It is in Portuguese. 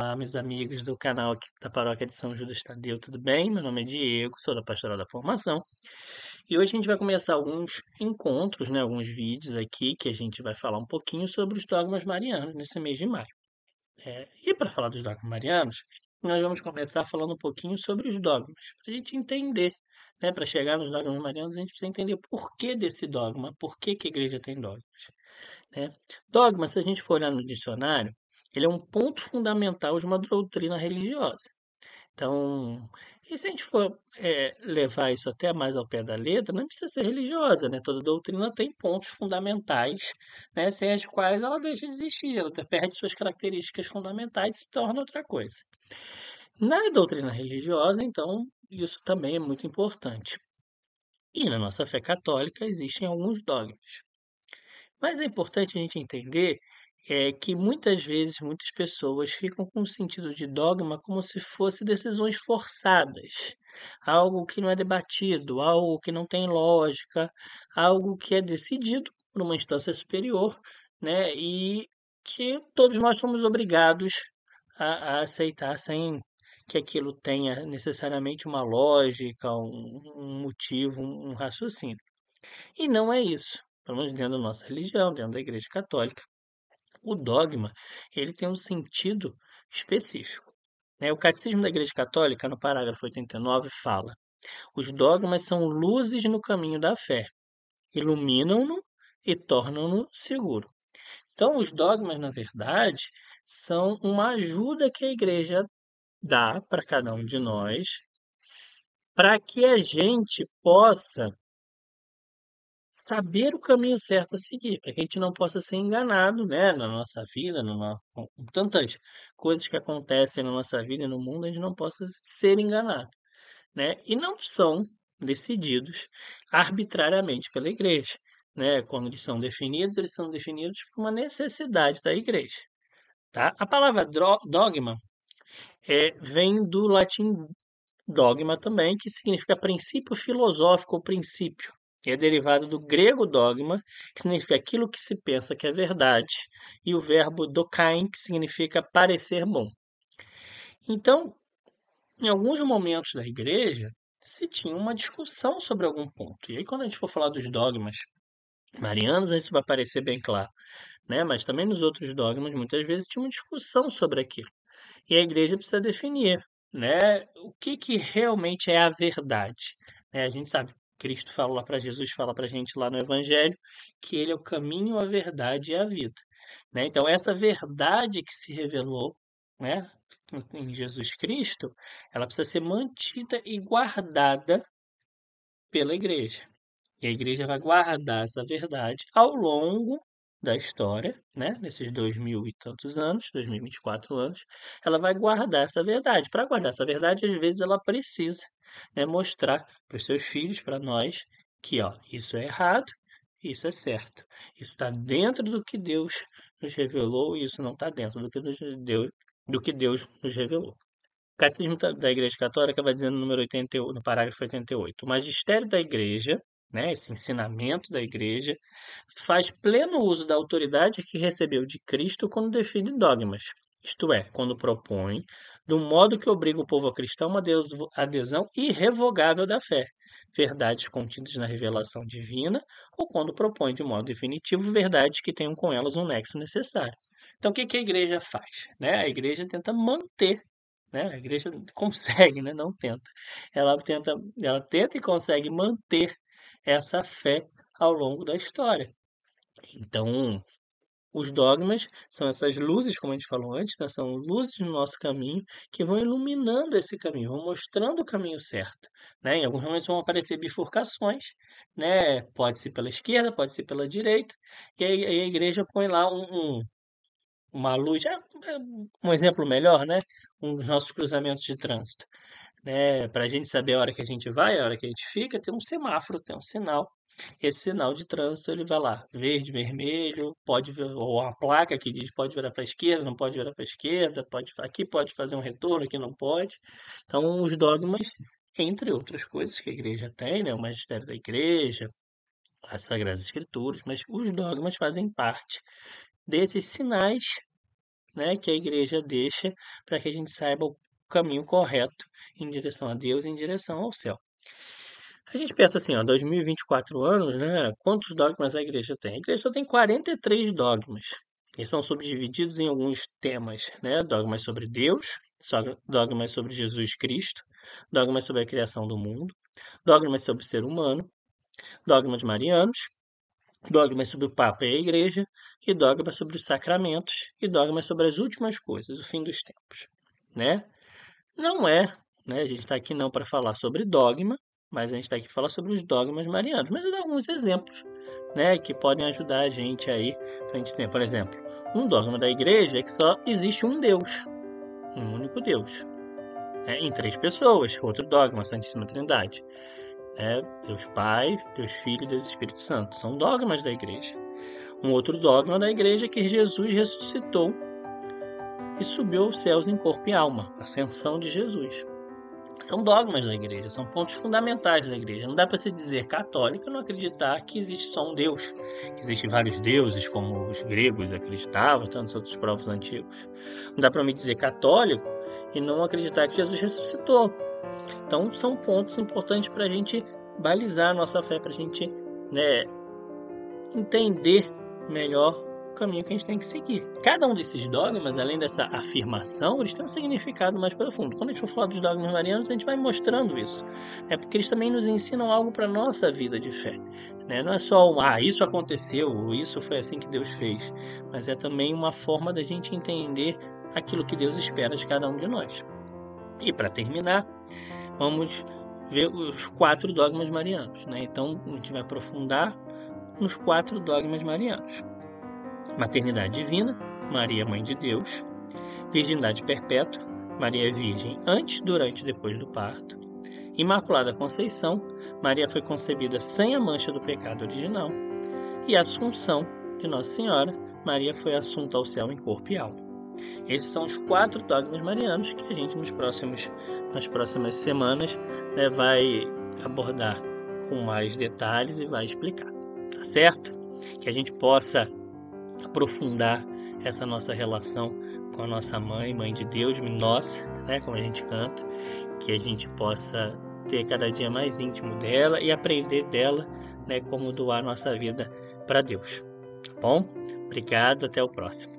Olá, meus amigos do canal aqui da Paróquia de São Judas Tadeu, tudo bem? Meu nome é Diego, sou da Pastoral da Formação e hoje a gente vai começar alguns encontros, né, alguns vídeos aqui que a gente vai falar um pouquinho sobre os dogmas marianos nesse mês de maio. E para falar dos dogmas marianos, nós vamos começar falando um pouquinho sobre os dogmas, para a gente entender, né, para chegar nos dogmas marianos, a gente precisa entender o porquê desse dogma, por que que a igreja tem dogmas, né? Dogma, se a gente for olhar no dicionário, ele é um ponto fundamental de uma doutrina religiosa. Então, e se a gente for levar isso até mais ao pé da letra, não precisa ser religiosa, né? Toda doutrina tem pontos fundamentais, né? Sem as quais ela deixa de existir, ela até perde suas características fundamentais e se torna outra coisa. Na doutrina religiosa, então, isso também é muito importante. E na nossa fé católica existem alguns dogmas. Mas é importante a gente entender que muitas vezes muitas pessoas ficam com o sentido de dogma como se fosse decisões forçadas, algo que não é debatido, algo que não tem lógica, algo que é decidido por uma instância superior, né? E que todos nós somos obrigados a aceitar sem que aquilo tenha necessariamente uma lógica, um motivo, um raciocínio. E não é isso. Pelo menos dentro da nossa religião, dentro da Igreja Católica, o dogma ele tem um sentido específico, né? O Catecismo da Igreja Católica, no parágrafo 89, fala: os dogmas são luzes no caminho da fé, iluminam-no e tornam-no seguro. Então, os dogmas, na verdade, são uma ajuda que a Igreja dá para cada um de nós, para que a gente possa saber o caminho certo a seguir, para que a gente não possa ser enganado, né, na nossa vida, com tantas coisas que acontecem na nossa vida e no mundo, a gente não possa ser enganado, né? E não são decididos arbitrariamente pela igreja, né? Quando eles são definidos por uma necessidade da igreja, tá? A palavra dogma vem do latim dogma também, que significa princípio filosófico ou princípio. É derivado do grego dogma, que significa aquilo que se pensa que é verdade, e o verbo dokain, que significa parecer bom. Então, em alguns momentos da igreja, se tinha uma discussão sobre algum ponto. E aí, quando a gente for falar dos dogmas marianos, isso vai parecer bem claro, né? Mas também nos outros dogmas, muitas vezes, tinha uma discussão sobre aquilo. E a igreja precisa definir, né, o que que realmente é a verdade. Né? A gente sabe, Cristo fala lá para Jesus, fala para a gente lá no Evangelho, que ele é o caminho, a verdade e a vida. Né? Então, essa verdade que se revelou, né, em Jesus Cristo, ela precisa ser mantida e guardada pela igreja. E a igreja vai guardar essa verdade ao longo da história, né? Nesses 2000 e tantos anos, 2024 anos, ela vai guardar essa verdade. Para guardar essa verdade, às vezes ela precisa, né, mostrar para os seus filhos, para nós, que ó, isso é errado, isso é certo. Isso está dentro do que Deus nos revelou e isso não está dentro do que Deus nos revelou. O Catecismo da Igreja Católica vai dizendo no número 88, no parágrafo 88, o magistério da Igreja, né, esse ensinamento da Igreja, faz pleno uso da autoridade que recebeu de Cristo quando define dogmas, isto é, quando propõe, do modo que obriga o povo cristão a uma adesão irrevogável da fé, verdades contidas na revelação divina, ou quando propõe de modo definitivo verdades que tenham com elas um nexo necessário. Então, o que que a igreja faz? Né? A igreja tenta manter, né? A igreja consegue, né? Não tenta. Ela tenta e consegue manter essa fé ao longo da história. Então, os dogmas são essas luzes, como a gente falou antes, né? São luzes no nosso caminho que vão iluminando esse caminho, vão mostrando o caminho certo. Né? Em alguns momentos vão aparecer bifurcações, né? Pode ser pela esquerda, pode ser pela direita, e aí a igreja põe lá uma luz, um exemplo melhor, né? Um dos nossos cruzamentos de trânsito, né? Para a gente saber a hora que a gente vai, a hora que a gente fica, tem um semáforo, tem um sinal. Esse sinal de trânsito ele vai lá, verde, vermelho, ou uma placa que diz pode virar para a esquerda, não pode virar para a esquerda, aqui pode fazer um retorno, aqui não pode. Então, os dogmas, entre outras coisas que a igreja tem, né? O magistério da igreja, as Sagradas Escrituras, mas os dogmas fazem parte desses sinais, né, que a igreja deixa para que a gente saiba o caminho correto em direção a Deus e em direção ao céu. A gente pensa assim, ó, 2024 anos, né? Quantos dogmas a igreja tem? A igreja só tem 43 dogmas. Eles são subdivididos em alguns temas, né? Dogmas sobre Deus, dogmas sobre Jesus Cristo, dogmas sobre a criação do mundo, dogmas sobre o ser humano, dogmas marianos, dogmas sobre o Papa e a Igreja, e dogmas sobre os sacramentos, e dogmas sobre as últimas coisas, o fim dos tempos, né? Não é, né? A gente está aqui não para falar sobre dogma, mas a gente está aqui para falar sobre os dogmas marianos. Mas eu dou alguns exemplos, né, que podem ajudar a gente aí, para a gente ter, por exemplo, um dogma da igreja é que só existe um Deus, um único Deus, né, em três pessoas. Outro dogma, a Santíssima Trindade, né, Deus Pai, Deus Filho e Deus Espírito Santo. São dogmas da igreja. Um outro dogma da igreja é que Jesus ressuscitou e subiu aos céus em corpo e alma, a ascensão de Jesus. São dogmas da igreja, são pontos fundamentais da igreja. Não dá para se dizer católico e não acreditar que existe só um Deus, que existem vários deuses, como os gregos acreditavam, tantos outros povos antigos. Não dá para me dizer católico e não acreditar que Jesus ressuscitou. Então, são pontos importantes para a gente balizar a nossa fé, para a gente, né, entender melhor o caminho que a gente tem que seguir. Cada um desses dogmas, além dessa afirmação, eles têm um significado mais profundo. Quando a gente for falar dos dogmas marianos, a gente vai mostrando isso. É porque eles também nos ensinam algo para a nossa vida de fé, né? Não é só isso aconteceu, ou isso foi assim que Deus fez, mas é também uma forma da gente entender aquilo que Deus espera de cada um de nós. E para terminar, vamos ver os 4 dogmas marianos, né? Então, a gente vai aprofundar nos 4 dogmas marianos: maternidade divina, Maria Mãe de Deus; virgindade perpétua, Maria é virgem antes, durante e depois do parto; Imaculada Conceição, Maria foi concebida sem a mancha do pecado original; e Assunção de Nossa Senhora, Maria foi assunta ao céu em corpo e alma. Esses são os 4 dogmas marianos que a gente nas próximas semanas, né, vai abordar com mais detalhes e vai explicar, tá certo? Que a gente possa aprofundar essa nossa relação com a nossa mãe, Mãe de Deus, nossa, né, como a gente canta, que a gente possa ter cada dia mais íntimo dela e aprender dela, né, como doar nossa vida para Deus, tá bom? Obrigado, até o próximo.